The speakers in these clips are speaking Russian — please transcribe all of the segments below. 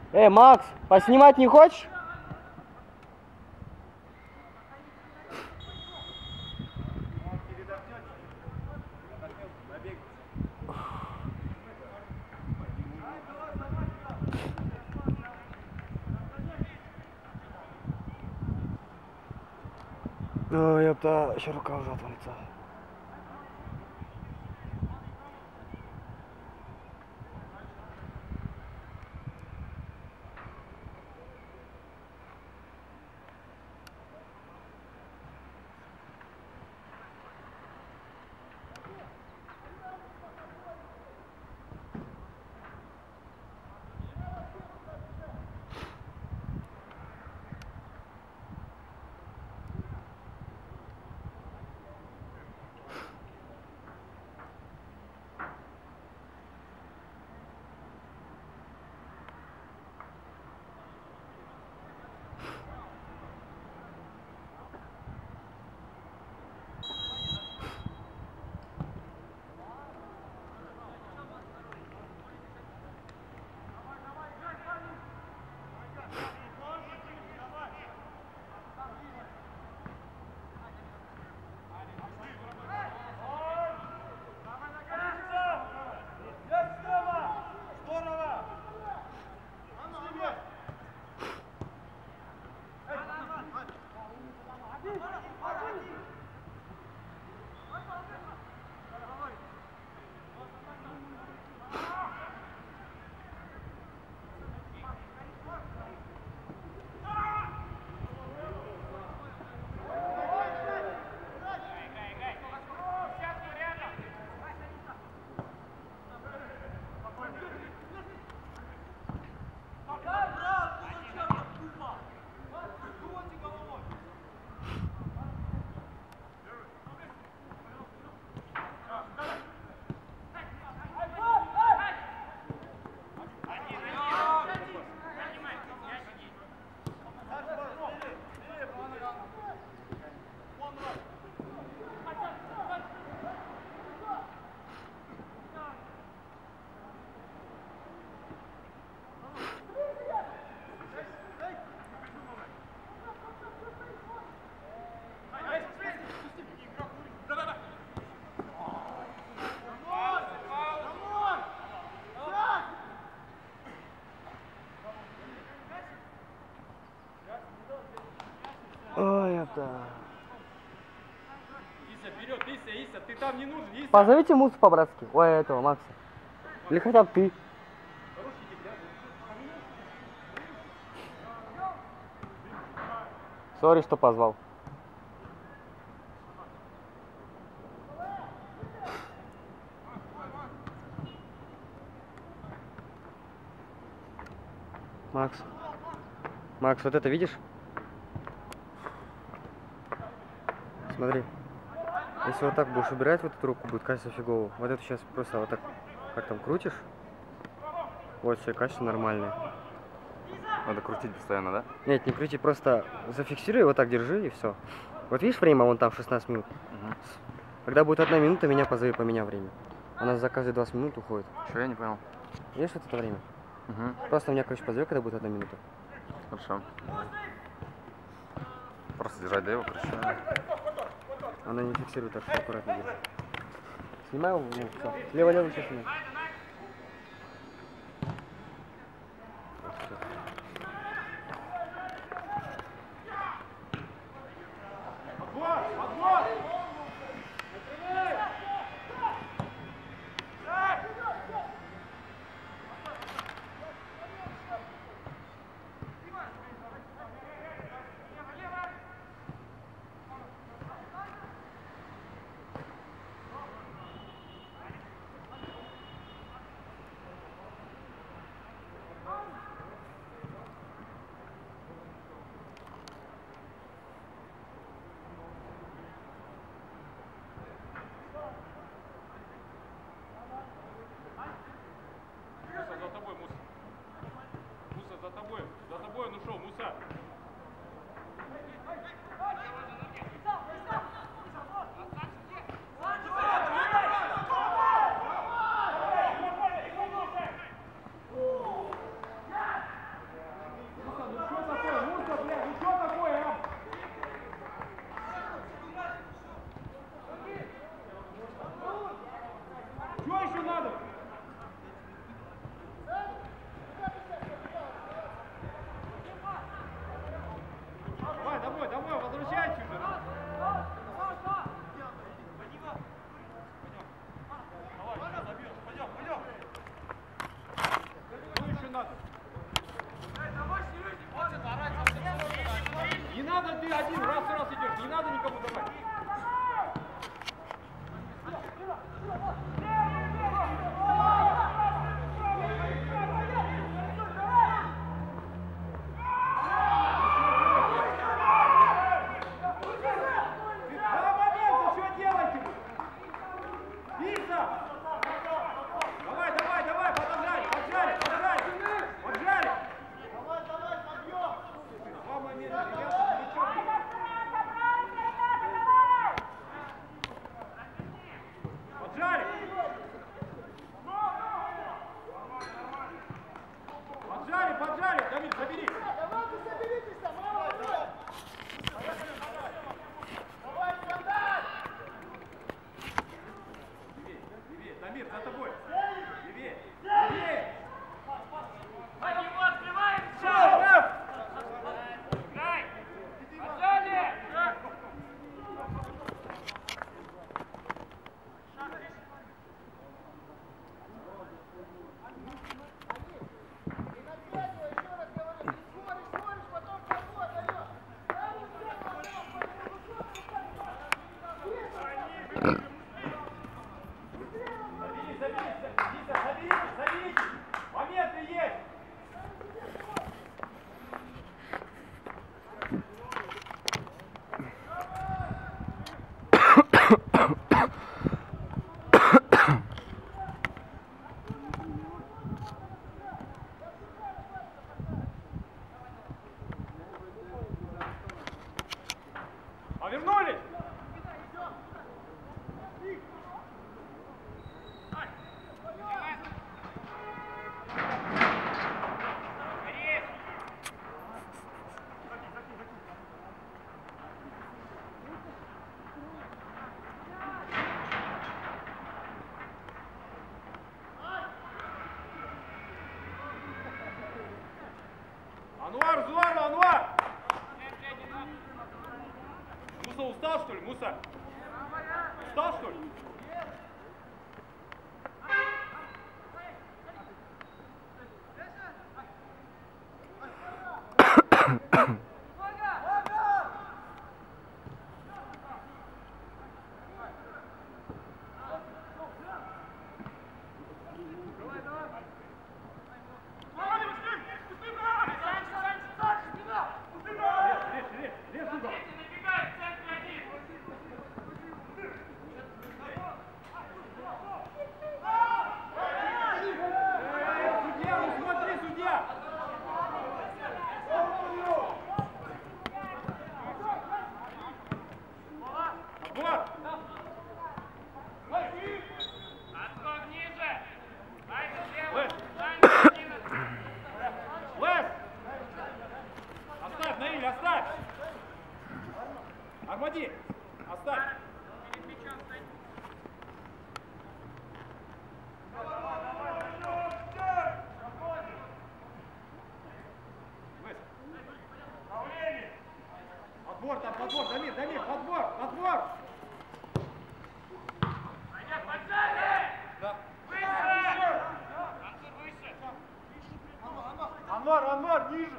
Макс, поснимать не хочешь? Ой, ёпта, еще рука уже отвалится. Ой, ёпта. Иса, вперед, Иса, ты там не нужен, Иса. Позовите Мусу по-братски. Ой, этого, Макса. Или хотя бы ты. Сори, что позвал. Макс. Макс, вот это видишь? Смотри. Если вот так будешь убирать вот эту руку, будет качество фигово. Вот это сейчас просто вот так, как там, крутишь. Вот все, качество нормальное. Надо крутить постоянно, да? Нет, не крути, просто зафиксируй, вот так держи и все. Вот видишь время, вон там 16 минут. Угу. Когда будет 1 минута, меня позови, поменяй время. Она за каждые 20 минут уходит. Что, я не понял? Видишь вот это время? Угу. Просто меня, короче, позови, когда будет 1 минута. Хорошо. Просто держать, да, его, короче? Она не фиксирует, так что аккуратно держи. Снимай его, ну, все. Лево-лево сейчас снимай. Заберите! Моменты есть! Повернулись! Ануар, здорово, Ануар! Муса устал, что ли, Муса? Устал, что ли? Армади! Оставь! Подбор там, подбор, Дамир, подбор, подбор! Да. Анвар, ниже!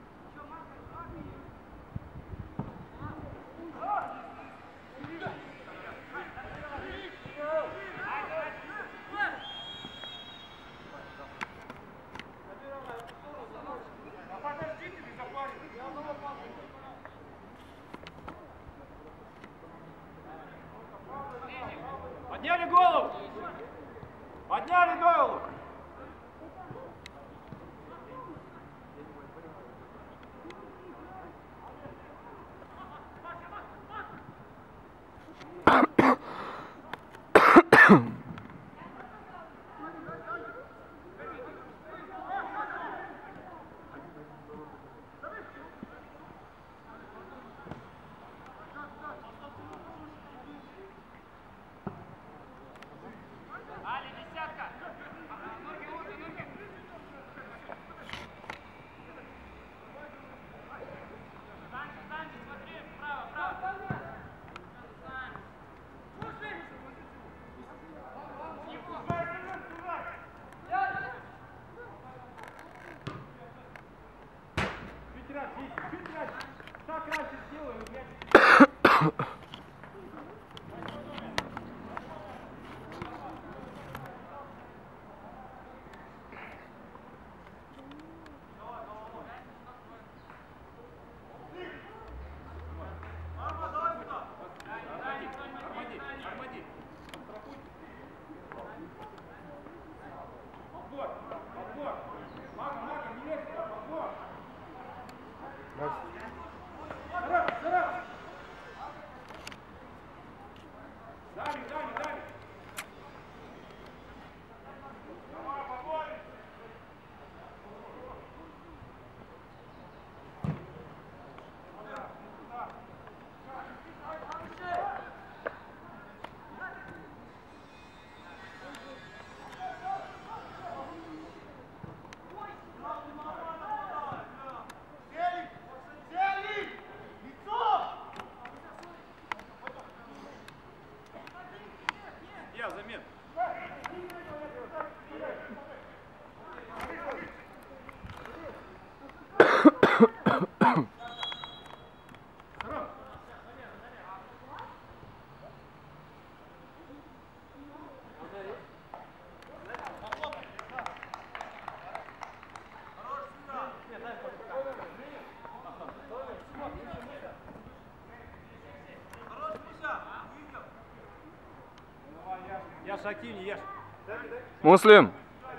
Подняли голову! Подняли голову! Так раньше сделаю, Армади. Подбор. Мага, не лезь, подбор. Здорово. Дали. Давай, подбор. Я замен. активнее, ешь. Муслим!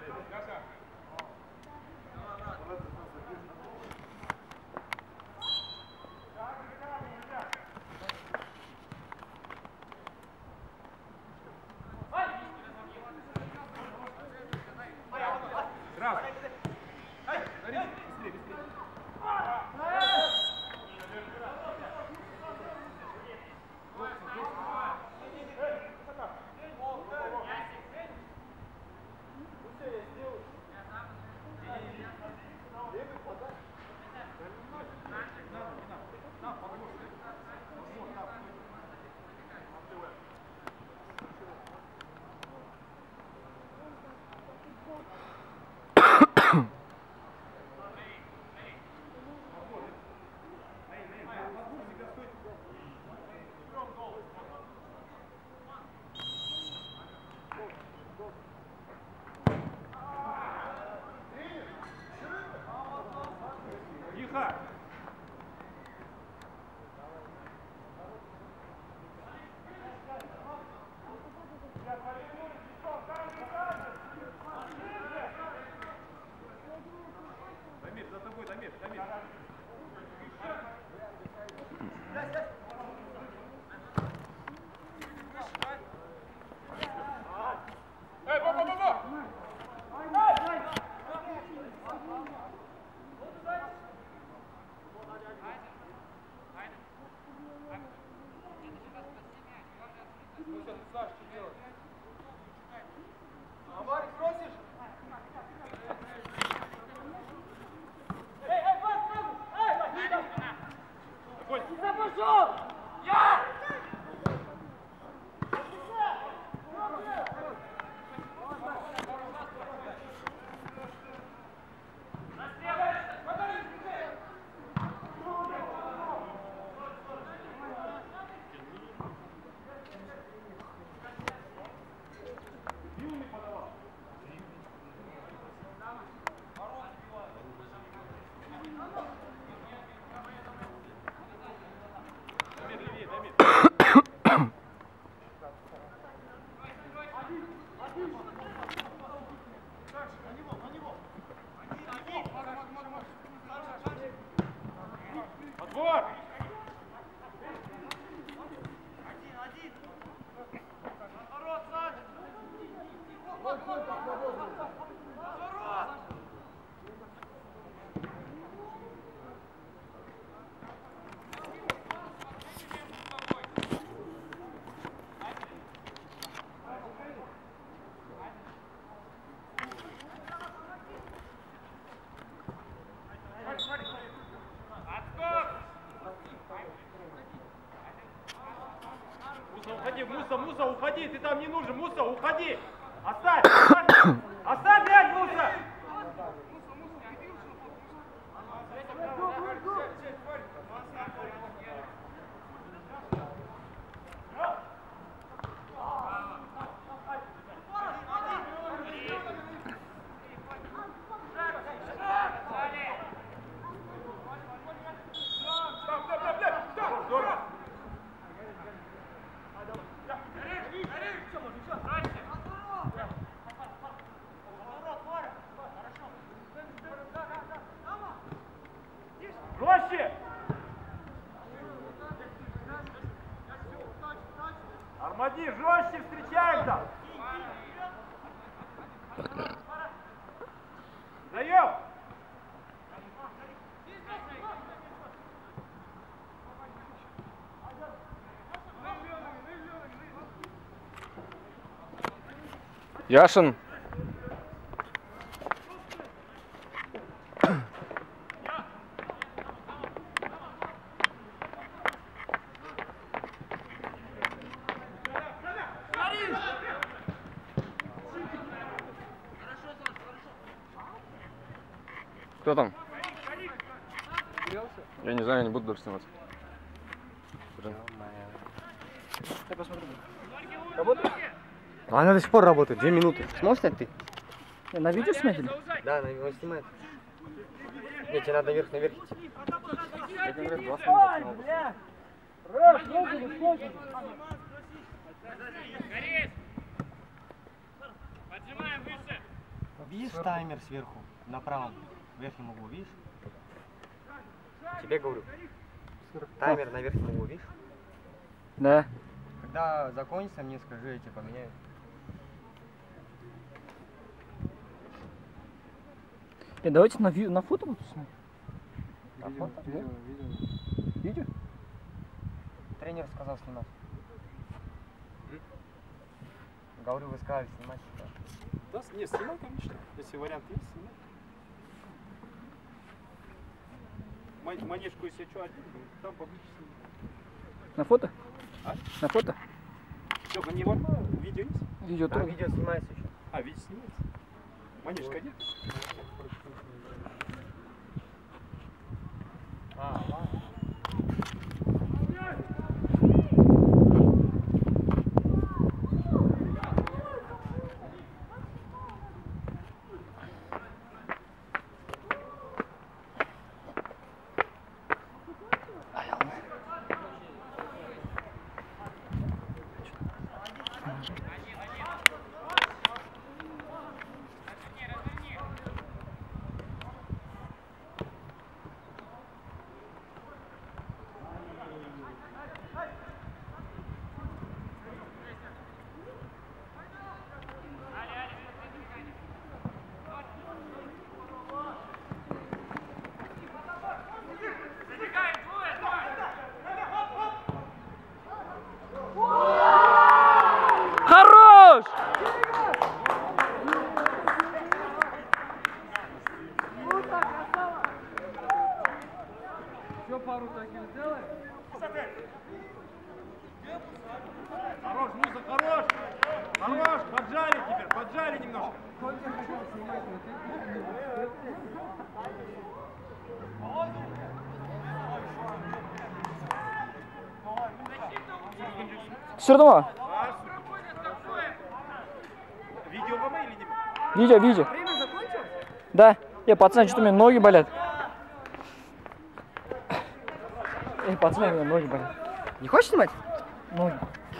Тихо! Дамир, за тобой, Дамир, Дамир. Эй, го-го-го-го! Саш, что делать? Амарик, просишь? Отбор! Уходи, Муса, уходи, ты там не нужен, Муса, уходи! Оставь! Оставь мяч, Муса! Здорово! Жестче! Армади, жестче встречаем-то! Даем! Яшин! Кто там? Я не знаю, я не буду даже снимать. Я посмотрю. Работает? Она до сих пор работает, 2 минуты. Сможешь снять ты? На видео смотрели? Да, она его снимает. Нет, тебе надо наверх идти. Ой, бля! Раз, ноги, ноги. Видишь таймер сверху, на правом верхнем углу, видишь? Тебе говорю. Таймер на верхнем углу, видишь? Да. Когда закончится, мне скажи, я тебе поменяю. Давайте на фото буду смотреть. Видео? Тренер сказал снимать. Говорю, вы сказали снимать. Да, не, снимай, конечно. Если вариант есть, снимай. Манежку, если что, один, там поближе снимай. На фото? А? На фото? Все, не важно, видео есть? Видео Да, тоже. видео снимается еще. А, видео снимается. Манежка нет? А, ладно. Хорош! Хорош, Муса, хорош! Хорош, поджали теперь, поджали немножко. Сырного. Видео вам или нет? Видео. Время закончилось? Да. Пацаны, что-то у меня ноги болят. Пацаны, у меня ноги болят. Не хочешь снимать? Ноги.